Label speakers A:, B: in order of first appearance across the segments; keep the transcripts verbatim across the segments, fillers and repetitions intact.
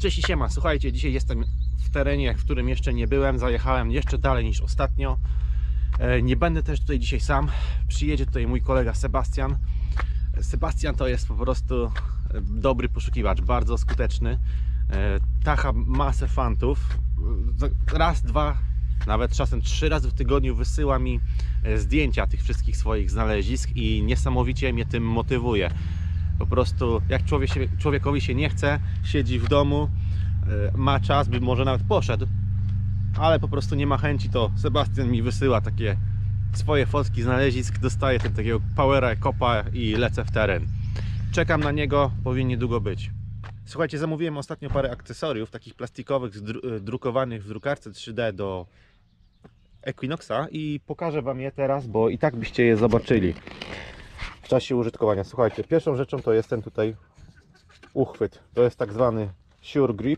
A: Cześć i siema, słuchajcie, dzisiaj jestem w terenie, w którym jeszcze nie byłem. Zajechałem jeszcze dalej niż ostatnio. Nie będę też tutaj dzisiaj sam. Przyjedzie tutaj mój kolega Sebastian. Sebastian to jest po prostu dobry poszukiwacz, bardzo skuteczny. Tacha masę fantów. Raz, dwa, nawet czasem trzy razy w tygodniu wysyła mi zdjęcia tych wszystkich swoich znalezisk i niesamowicie mnie tym motywuje. Po prostu jak człowiek się, człowiekowi się nie chce, siedzi w domu, ma czas, by może nawet poszedł, ale po prostu nie ma chęci, to Sebastian mi wysyła takie swoje fotki znalezisk, dostaję ten takiego powera, kopa i lecę w teren. Czekam na niego, powinien niedługo być. Słuchajcie, zamówiłem ostatnio parę akcesoriów, takich plastikowych, drukowanych w drukarce trzy D do Equinoxa i pokażę wam je teraz, bo i tak byście je zobaczyli w czasie użytkowania. Słuchajcie, pierwszą rzeczą to jest ten tutaj uchwyt. To jest tak zwany Sure Grip.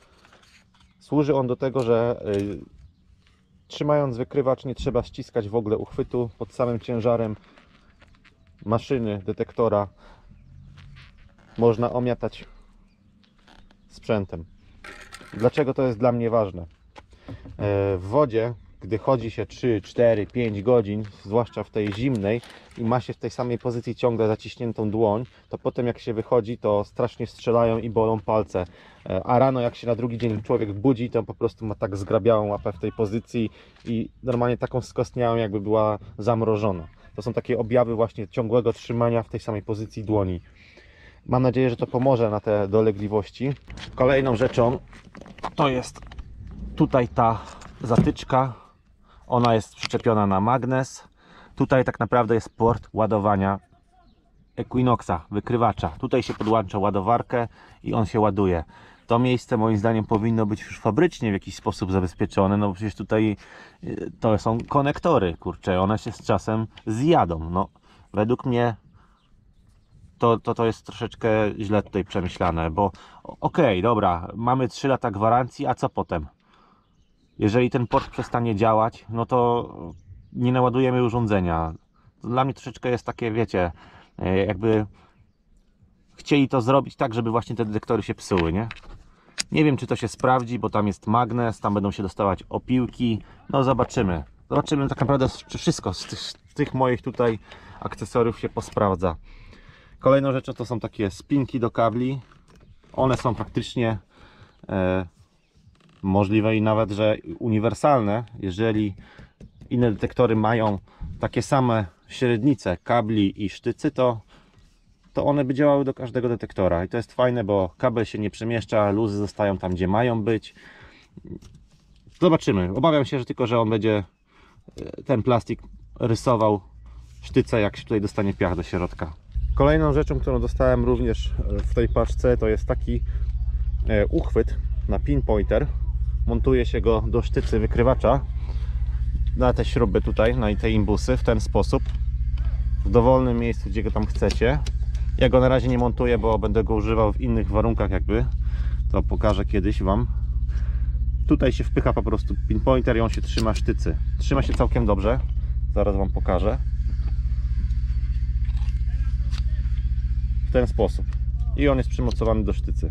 A: Służy on do tego, że yy, trzymając wykrywacz nie trzeba ściskać w ogóle uchwytu pod samym ciężarem maszyny, detektora. Można omiatać sprzętem. Dlaczego to jest dla mnie ważne? Yy, w wodzie, gdy chodzi się trzy, cztery, pięć godzin, zwłaszcza w tej zimnej i ma się w tej samej pozycji ciągle zaciśniętą dłoń, to potem jak się wychodzi, to strasznie strzelają i bolą palce. A rano jak się na drugi dzień człowiek budzi, to po prostu ma tak zgrabiałą łapę w tej pozycji i normalnie taką skostniałą, jakby była zamrożona. To są takie objawy właśnie ciągłego trzymania w tej samej pozycji dłoni. Mam nadzieję, że to pomoże na te dolegliwości. Kolejną rzeczą to jest tutaj ta zatyczka. Ona jest przyczepiona na magnes. Tutaj tak naprawdę jest port ładowania Equinoxa, wykrywacza. Tutaj się podłącza ładowarkę i on się ładuje. To miejsce moim zdaniem powinno być już fabrycznie w jakiś sposób zabezpieczone, no bo przecież tutaj to są konektory, kurczę, one się z czasem zjadą. No, według mnie to, to, to jest troszeczkę źle tutaj przemyślane, bo okej, okay, dobra, mamy trzy lata gwarancji, a co potem? Jeżeli ten port przestanie działać, no to nie naładujemy urządzenia. To dla mnie troszeczkę jest takie, wiecie, jakby chcieli to zrobić tak, żeby właśnie te detektory się psuły, nie? Nie wiem, czy to się sprawdzi, bo tam jest magnes, tam będą się dostawać opiłki. No zobaczymy. Zobaczymy tak naprawdę, czy wszystko z tych, z tych moich tutaj akcesoriów się posprawdza. Kolejną rzeczą to są takie spinki do kabli. One są praktycznie e, możliwe i nawet, że uniwersalne. Jeżeli inne detektory mają takie same średnice kabli i sztycy, to, to one by działały do każdego detektora. I to jest fajne, bo kabel się nie przemieszcza, luzy zostają tam, gdzie mają być. Zobaczymy. Obawiam się, że tylko, że on będzie ten plastik rysował sztyce, jak się tutaj dostanie piach do środka. Kolejną rzeczą, którą dostałem również w tej paczce, to jest taki uchwyt na pinpointer. Montuje się go do sztycy wykrywacza na te śruby tutaj, na te imbusy w ten sposób, w dowolnym miejscu, gdzie go tam chcecie. Ja go na razie nie montuję, bo będę go używał w innych warunkach jakby, to pokażę kiedyś wam. Tutaj się wpycha po prostu pinpointer i on się trzyma sztycy. Trzyma się całkiem dobrze, zaraz wam pokażę. W ten sposób. I on jest przymocowany do sztycy.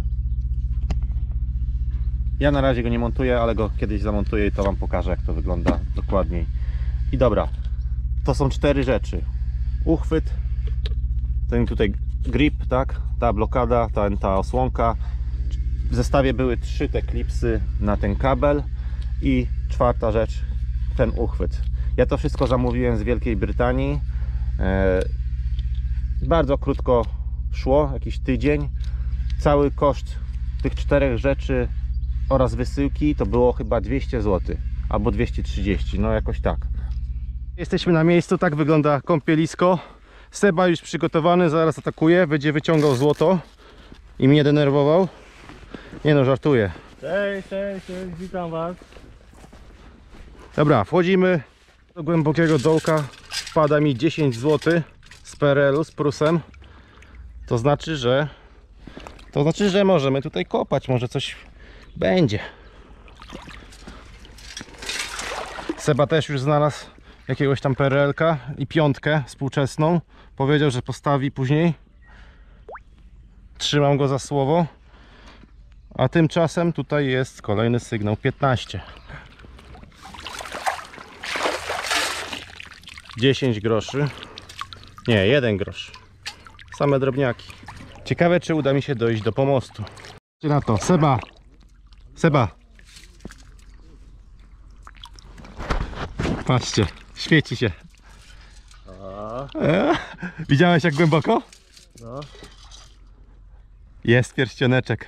A: Ja na razie go nie montuję, ale go kiedyś zamontuję i to wam pokażę, jak to wygląda dokładniej. I dobra, to są cztery rzeczy. Uchwyt, ten tutaj grip, tak, ta blokada, ta, ta osłonka. W zestawie były trzy te klipsy na ten kabel i czwarta rzecz, ten uchwyt. Ja to wszystko zamówiłem z Wielkiej Brytanii. E, bardzo krótko szło, jakiś tydzień. Cały koszt tych czterech rzeczy oraz wysyłki to było chyba dwieście złotych albo dwieście trzydzieści, no jakoś tak. Jesteśmy na miejscu, tak wygląda kąpielisko. Seba już przygotowany, zaraz atakuje, będzie wyciągał złoto i mnie denerwował. Nie no, żartuję.
B: Cześć, cześć, cześć, witam was.
A: Dobra, wchodzimy do głębokiego dołka. Wpada mi dziesięć złotych z P R L u, z Prusem. To znaczy, że to znaczy, że możemy tutaj kopać, może coś będzie. Seba też już znalazł jakiegoś tam P R L ka i piątkę współczesną. Powiedział, że postawi później. Trzymam go za słowo. A tymczasem tutaj jest kolejny sygnał piętnaście. dziesięć groszy. Nie, jeden grosz. Same drobniaki. Ciekawe, czy uda mi się dojść do pomostu. Patrzcie na to, Seba. Seba. Patrzcie, świeci się.
B: A,
A: E? Widziałeś, jak głęboko?
B: no.
A: Jest pierścioneczek.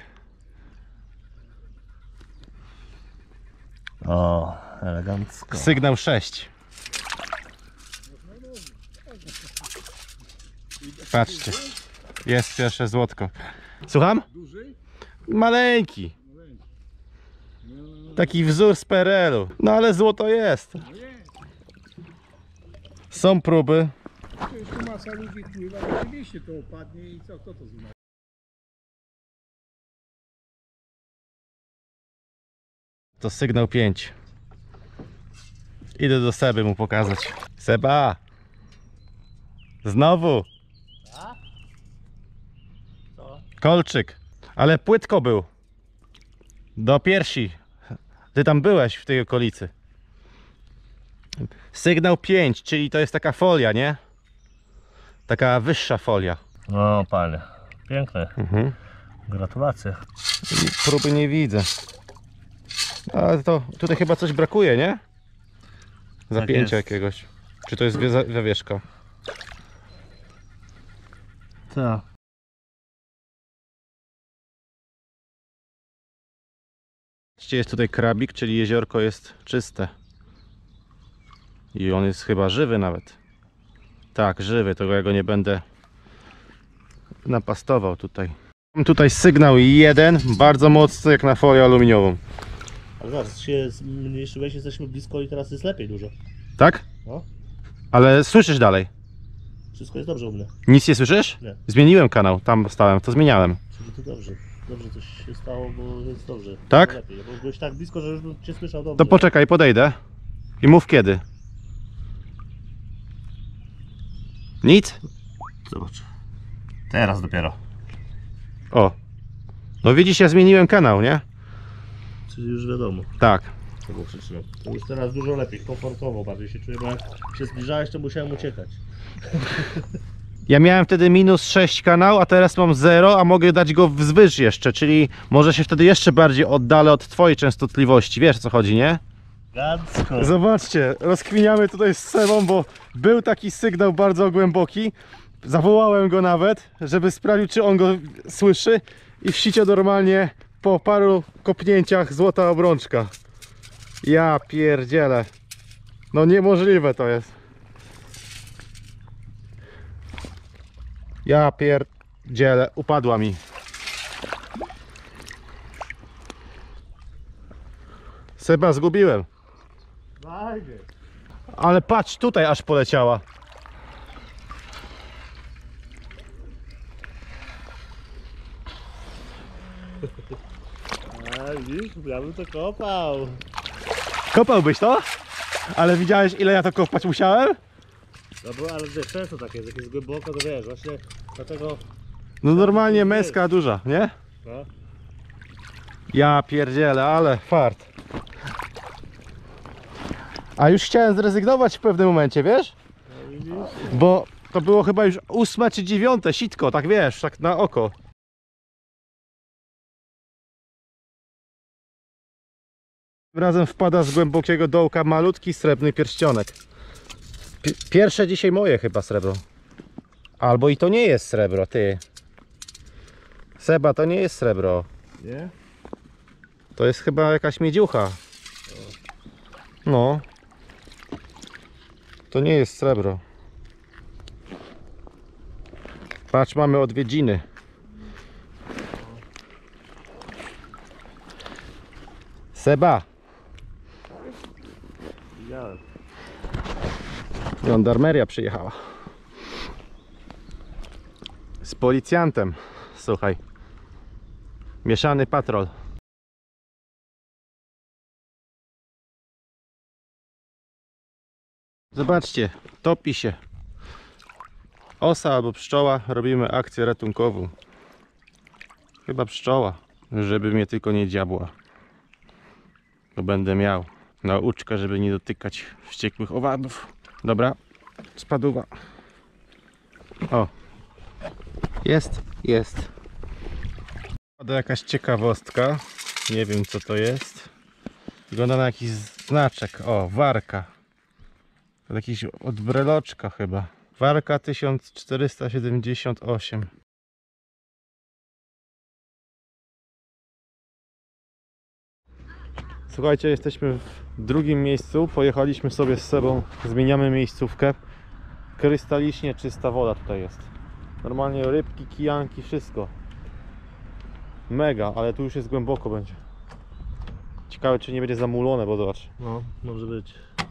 B: O, elegancko.
A: Sygnał sześć. Patrzcie. Jest pierwsze złotko. Słucham? Maleńki. Taki wzór z P R L u. No ale złoto jest. Są próby.
C: Przecież tu masa ludzi pływa, oczywiście to opadnie i co, kto to zna?
A: To sygnał pięć. Idę do Seby mu pokazać. Seba! Znowu!
B: Co?
A: Kolczyk. Ale płytko był. Do piersi. Ty tam byłeś w tej okolicy. Sygnał pięć, czyli to jest taka folia, nie? Taka wyższa folia.
B: No, panie. Piękne.
A: Mhm.
B: Gratulacje.
A: I próby nie widzę. Ale to tutaj chyba coś brakuje, nie? Zapięcia
B: jest.
A: jakiegoś. Czy to jest wie- zawieszka?
B: Tak.
A: Zobaczcie, jest tutaj krabik, czyli jeziorko jest czyste. I on jest chyba żywy nawet. Tak, żywy, to ja go nie będę napastował tutaj. Mam tutaj sygnał jeden, bardzo mocny jak na folię aluminiową.
B: Ale zaraz się zmniejszyłeś, jesteśmy blisko i teraz jest lepiej dużo.
A: Tak?
B: No.
A: Ale słyszysz dalej?
B: Wszystko jest dobrze u mnie.
A: Nic nie słyszysz?
B: Nie.
A: Zmieniłem kanał, tam stałem, to zmieniałem.
B: Czyli to dobrze. Dobrze coś się stało, bo jest dobrze.
A: Tak?
B: Lepiej, bo byłeś tak blisko, że już bym cię słyszał dobrze.
A: To poczekaj, podejdę. I mów kiedy. Nic?
B: Zobacz. Teraz dopiero.
A: O. No widzisz, ja zmieniłem kanał, nie?
B: Czyli już wiadomo,
A: Tak.
B: co było przyczyną. To już teraz dużo lepiej, komfortowo bardziej się czuję, bo jak się zbliżałeś, to musiałem uciekać.
A: Ja miałem wtedy minus sześć kanał, a teraz mam zero, a mogę dać go wzwyż jeszcze, czyli może się wtedy jeszcze bardziej oddalę od twojej częstotliwości. Wiesz, o co chodzi, nie?
B: Gacko.
A: Zobaczcie, rozkminiamy tutaj z Sebą, bo był taki sygnał bardzo głęboki. Zawołałem go nawet, żeby sprawdził, czy on go słyszy, i w sicie normalnie po paru kopnięciach złota obrączka. Ja pierdzielę. No niemożliwe to jest. Ja pierdzielę, upadła mi. Seba, zgubiłem.
B: Fajnie.
A: Ale patrz, tutaj aż poleciała.
B: A widzisz, ja bym to kopał.
A: Kopałbyś to? Ale widziałeś, ile ja to kopać musiałem?
B: No bo, ale wiesz, często takie jest, jak jest głęboko, to wiesz, właśnie dlatego...
A: No normalnie męska duża, nie?
B: No.
A: Ja pierdzielę, ale fart. A już chciałem zrezygnować w pewnym momencie, wiesz?
B: No widzisz?
A: Bo to było chyba już ósme czy dziewiąte sitko, tak wiesz, tak na oko. Tym razem wpada z głębokiego dołka malutki srebrny pierścionek. Pi- Pierwsze dzisiaj moje chyba srebro. Albo i to nie jest srebro, ty. Seba, to nie jest srebro.
B: Nie?
A: To jest chyba jakaś miedziucha. No. To nie jest srebro. Patrz, mamy odwiedziny. Seba,
B: Widziałem.
A: żandarmeria przyjechała. Z policjantem. Słuchaj. Mieszany patrol. Zobaczcie, topi się. Osa albo pszczoła, robimy akcję ratunkową. Chyba pszczoła. Żeby mnie tylko nie dziabła. To będę miał nauczkę, żeby nie dotykać wściekłych owadów. Dobra, spadła. O, jest, jest. To jakaś ciekawostka. Nie wiem co to jest. Wygląda na jakiś znaczek. O, warka. To jakiś od breloczka chyba. Warka tysiąc czterysta siedemdziesiąt osiem. Słuchajcie, jesteśmy w drugim miejscu. Pojechaliśmy sobie z sobą, zmieniamy miejscówkę. Krystalicznie czysta woda tutaj jest. Normalnie rybki, kijanki, wszystko. Mega, ale tu już jest głęboko będzie. Ciekawe czy nie będzie zamulone, bo zobacz.
B: No, może być.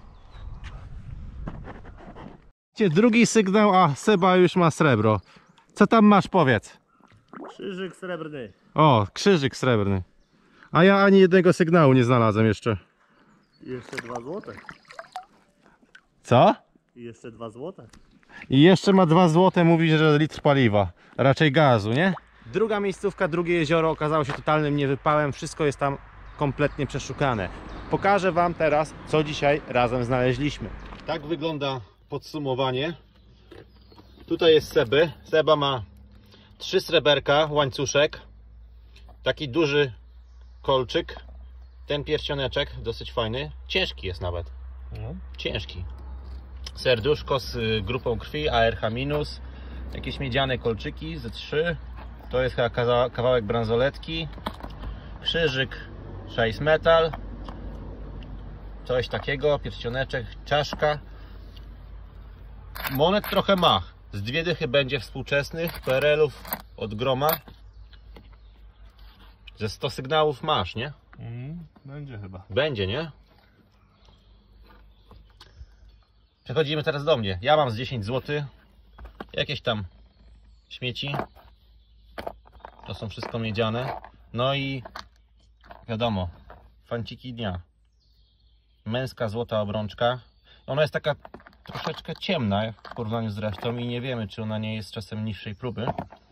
A: Drugi sygnał, a Seba już ma srebro. Co tam masz, powiedz?
B: Krzyżyk srebrny.
A: O, krzyżyk srebrny. A ja ani jednego sygnału nie znalazłem jeszcze.
B: I jeszcze dwa złote.
A: Co?
B: I jeszcze dwa złote.
A: I jeszcze ma dwa złote, mówi, że litr paliwa. Raczej gazu, nie? Druga miejscówka, drugie jezioro okazało się totalnym niewypałem. Wszystko jest tam kompletnie przeszukane. Pokażę wam teraz, co dzisiaj razem znaleźliśmy. Tak wygląda podsumowanie. Tutaj jest Seby. Seba ma trzy sreberka, łańcuszek. Taki duży kolczyk. Ten pierścioneczek, dosyć fajny. Ciężki jest nawet.
B: No.
A: Ciężki. Serduszko z y, grupą krwi, A R H minus. Jakieś miedziane kolczyki ze trzy. To jest chyba kaza- kawałek bransoletki. Krzyżyk Chase Metal. Coś takiego, pierścioneczek, czaszka. Monet trochę ma. Z dwie dychy będzie współczesnych, P R L-ów od groma. Ze sto sygnałów masz, nie?
B: Mm, będzie chyba.
A: Będzie, nie? Przechodzimy teraz do mnie. Ja mam z dziesięć złotych. Jakieś tam śmieci. To są wszystko miedziane. No i wiadomo, fanciki dnia. Męska złota obrączka. Ona jest taka troszeczkę ciemna w porównaniu z resztą i nie wiemy, czy ona nie jest czasem niższej próby.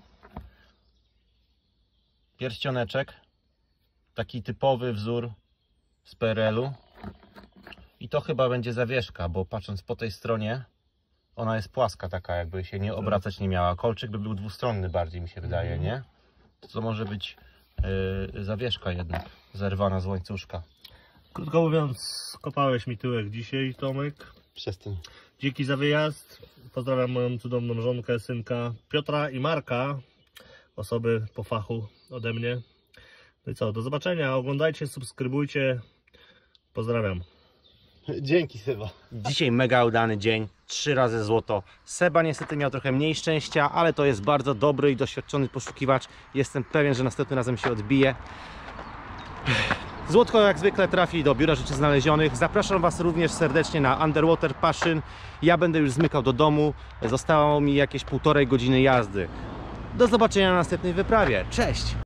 A: Pierścioneczek. Taki typowy wzór z P R L-u. I to chyba będzie zawieszka, bo patrząc po tej stronie, ona jest płaska taka, jakby się nie obracać nie miała. Kolczyk by był dwustronny bardziej, mi się wydaje, nie? To może być yy, zawieszka jednak, zerwana z łańcuszka.
B: Krótko mówiąc, kopałeś mi tyłek dzisiaj, Tomek.
A: Przestań.
B: Dzięki za wyjazd. Pozdrawiam moją cudowną żonkę, synka Piotra i Marka. Osoby po fachu ode mnie. No i co, do zobaczenia. Oglądajcie, subskrybujcie. Pozdrawiam.
A: Dzięki, Seba. Dzisiaj mega udany dzień, trzy razy złoto. Seba niestety miał trochę mniej szczęścia, ale to jest bardzo dobry i doświadczony poszukiwacz. Jestem pewien, że następnym razem się odbije. Złotko jak zwykle trafi do Biura Rzeczy Znalezionych. Zapraszam Was również serdecznie na Underwater Passion. Ja będę już zmykał do domu. Zostało mi jakieś półtorej godziny jazdy. Do zobaczenia na następnej wyprawie. Cześć!